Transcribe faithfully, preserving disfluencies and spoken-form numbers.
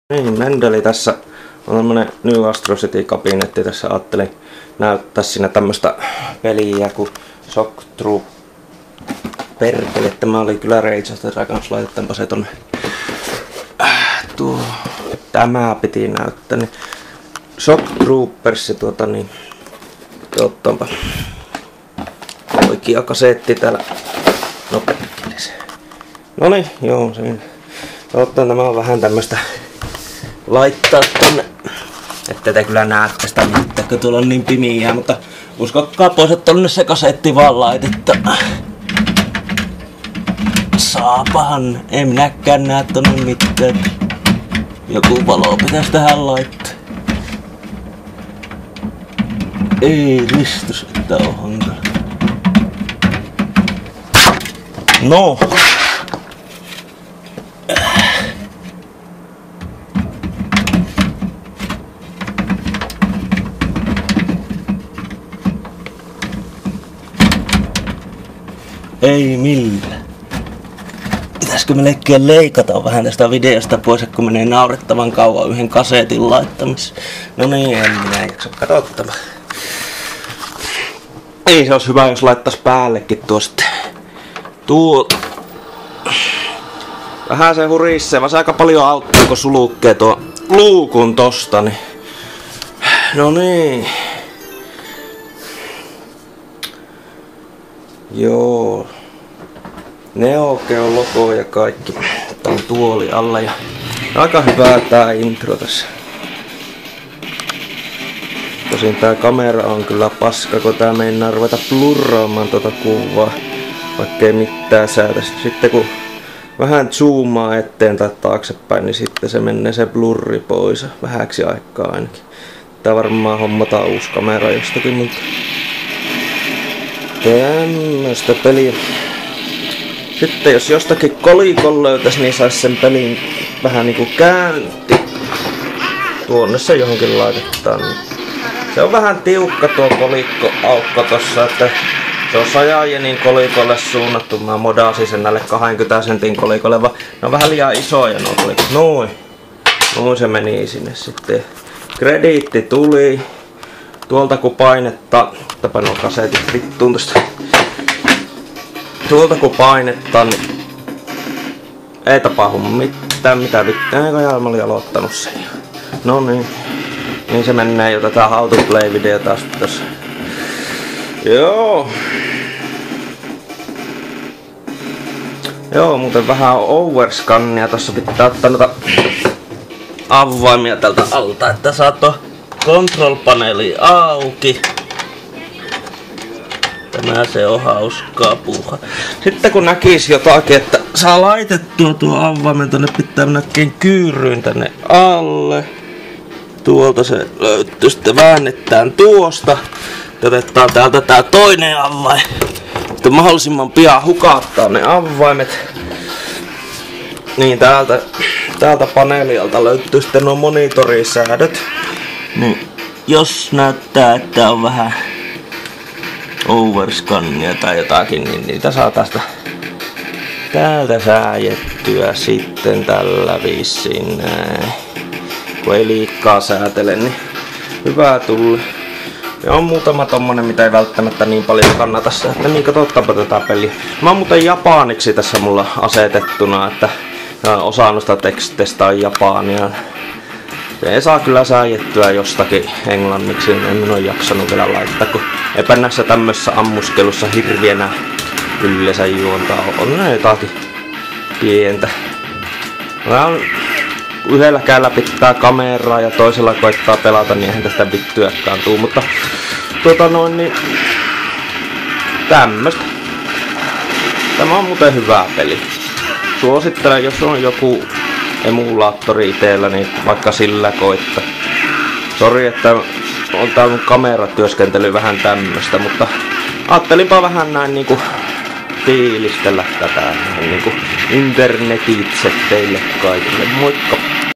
Niin, Mendeli tässä on tämmönen New Atrocity-kabinetti. Tässä ajattelin näyttää siinä tämmöstä peliä kuin Shock Troop. Perkele, tämä oli kyllä Rage of the Dragons, laitetaanpa se tonne. Äh, tuo. Tämä piti näyttää, niin Shock Troopers, tuota niin. Ottaanpa oikea kasetti täällä. No perkele se. Noniin, joo se. Ottaan tämä on vähän tämmöstä laittaa tonne, ette te kyllä näette sitä mitään, kun tuolla on niin pimiää, mutta uskokkaa pois, että tonne se kasetti vaan laitetta. Saapahan, en minäkään näe tonne mitään. Joku valo pitäis tähän laittaa. Ei ristus, että on hankala. No! Ei millään. Pitäisikö melkein leikata vähän tästä videosta pois, kun menee naurettavan kauan yhden kasetin laittamis. No niin, en minä jaksa katsottava. Ei se olisi hyvä, jos laittais päällekin tuosta. Tuo. Vähän se hurissee, vaan se aika paljon auttaa, kun sulukkee tuo luukun tosta. Niin. No niin. Joo. Neo Geo logo ja kaikki. Tää on tuoli alla ja aika hyvää tää intro tässä. Tosin tää kamera on kyllä paska, kun tää meinaa ruveta blurraamaan tota kuvaa. Vaikkei mitään säätä. Sitten kun vähän zoomaa eteen tai taaksepäin, niin sitten se menee se blurri pois. Vähäksi aikaa ainakin. Tää varmaan hommataan uusi kamera jostakin, mutta tämmöstä peliä. Sitten jos jostakin kolikon löytäis, niin sais sen pelin vähän niinku käänti. Tuonne se johonkin laitetaan. Se on vähän tiukka tuo kolikko-aukko tossa, että se on Sajajenin kolikolle suunnattu. Mä modasin sen näille kaksikymmentä sentin kolikolle, vaan ne on vähän liian isoja nuo kolikot. Noin. Noin se meni sinne sitten. Krediitti tuli. Tuolta kun painetta, otapa nuo kasetit vittuun tosta. Tuolta kun painetta, niin ei tapahdu mitään, mitä vittua. Eikö jää, mä olin aloittanut sen. No niin. Niin se menee jo tätä How to Play -videota taas tossa. Joo. Joo, muuten vähän overscannia. Tossa pitää ottaa noita avaimia tältä alta, että saa tuo control-paneeli auki. Tämä se on hauskaa puuha. Sitten kun näkis jotakin, että saa laitettua tuo avaimen tonne, pitää mennäkin kyyryyn tänne alle. Tuolta se löytyy, sitten väännetään tuosta. Otetaan täältä tää toinen avain. Sitten mahdollisimman pian hukattaa ne avaimet. Niin täältä, täältä paneelialta löytyy sitten nuo monitorisäädöt. Niin jos näyttää, että on vähän overscannia tai jotakin, niin niitä saa tästä täältä sääjettyä sitten tällä vissiin näin. Kun ei liikaa säätele, niin hyvää tulla. Ja on muutama tommonen, mitä ei välttämättä niin paljon kannata säätää, niin katsotaanpa tätä peliä. Mä oon muuten japaniksi tässä mulla asetettuna, että osa noista teksteistä on japania. Se ei saa kyllä sääjettyä jostakin englanniksi, en minä ole jaksanut vielä laittaa, kun eipä näissä tämmössä ammuskelussa hirvienä yleensä juontaa. On ne jotakin pientä. Mä on yhdellä kädellä pitää kameraa ja toisella koittaa pelata, niin eihän tästä vittyäkään tuu, mutta tuota noin niin tämmöstä. Tämä on muuten hyvä peli. Suosittelen, jos on joku emulaattori iteellä, niin vaikka sillä koittaa. Sori, että on tää mun kameratyöskentely vähän tämmöstä, mutta ajattelinpa vähän näin niinku fiilistellä tätä niinku internetitse teille kaikille. Moikka!